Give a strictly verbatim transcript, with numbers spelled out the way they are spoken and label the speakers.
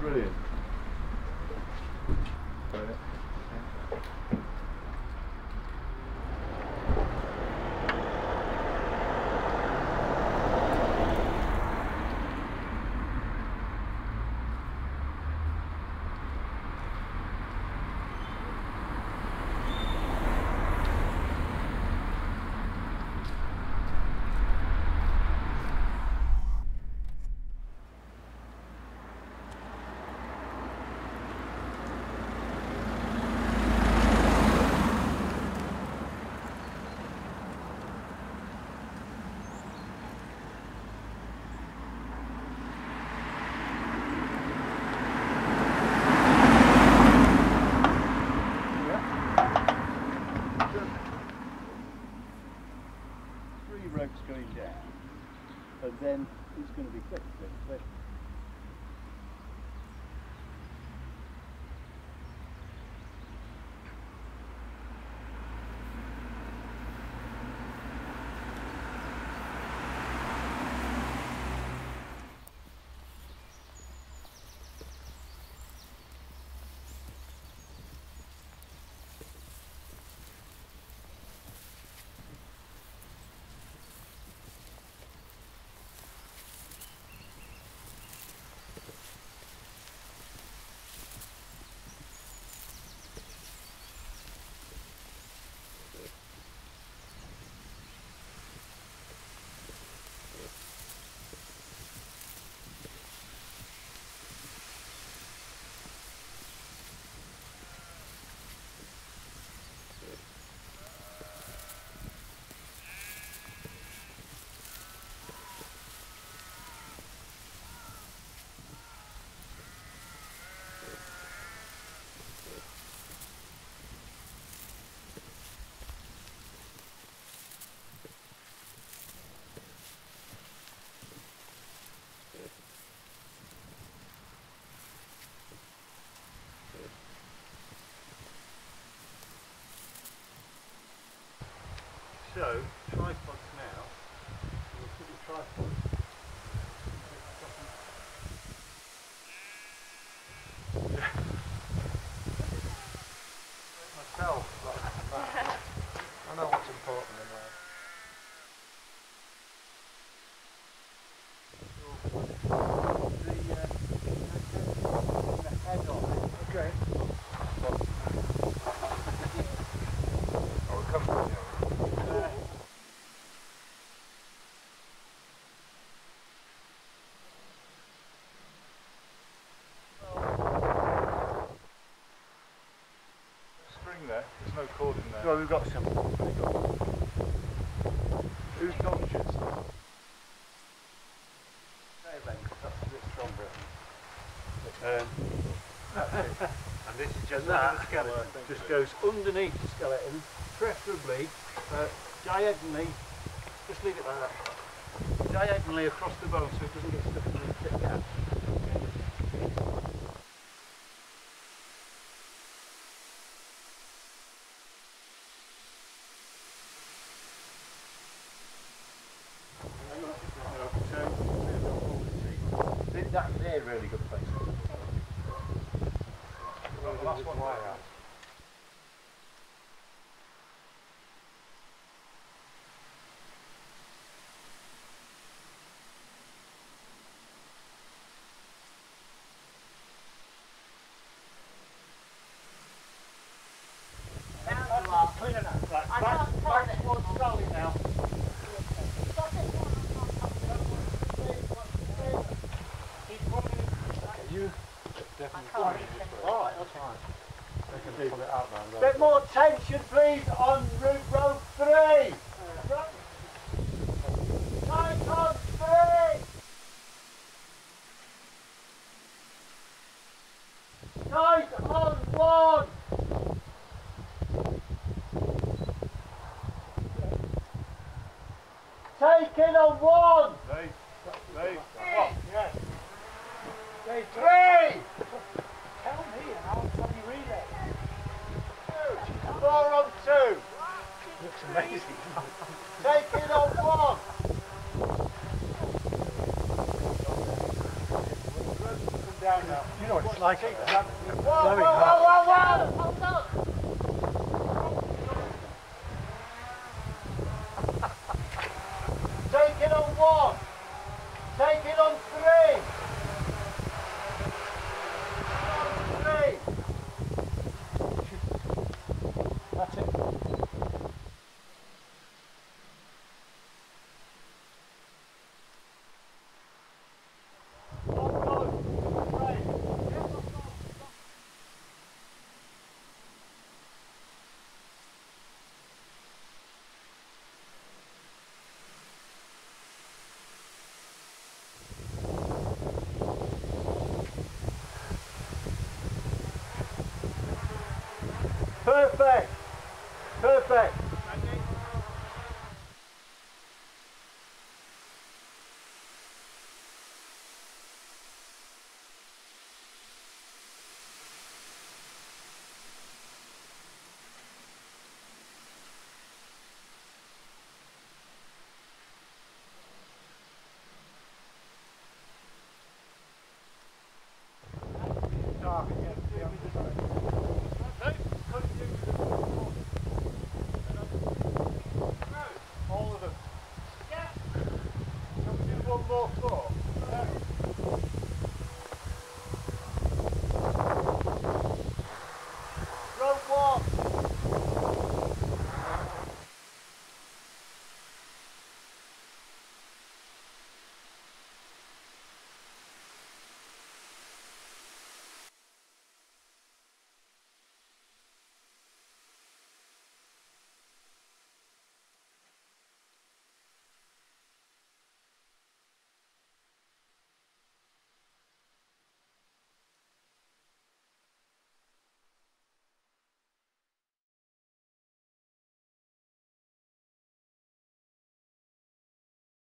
Speaker 1: brilliant. Ropes going down, and then it's going to be click, click, click. So, tripods now, we'll put the tripod myself, like that. I know what's important in life. The, uh, the head of it. Okay. Oh, it comes from here. There. There's no cord in there. Well, we've got some. Who's conscious? Okay, then, that's a bit stronger. Um, that's it. And this is just that. The skeleton just goes underneath the skeleton, preferably uh, diagonally. Just leave it like that. Diagonally across the bone so it doesn't get stuck in the thick gap. That's a really good place. Well, the last one wire out. Clean enough. Right, back, back towards Sally now. You definitely. Alright, that's fine. They can pull it out now. Bit more tension, please, on route road three. Tight on three. Tight on one. Take in on one. Stay. Stay. Oh, yes. Stay three. Tell me and I'll tell you relay. Two. Four on two. Looks amazing. Take in on one. Come down now. You know what Like it.
Speaker 2: Whoa,
Speaker 1: Very
Speaker 2: whoa,
Speaker 1: hard.
Speaker 2: whoa, whoa, whoa! Hold on! Take it on one. Take it on three. On three.
Speaker 1: That's it.
Speaker 2: On go. Right. Perfect.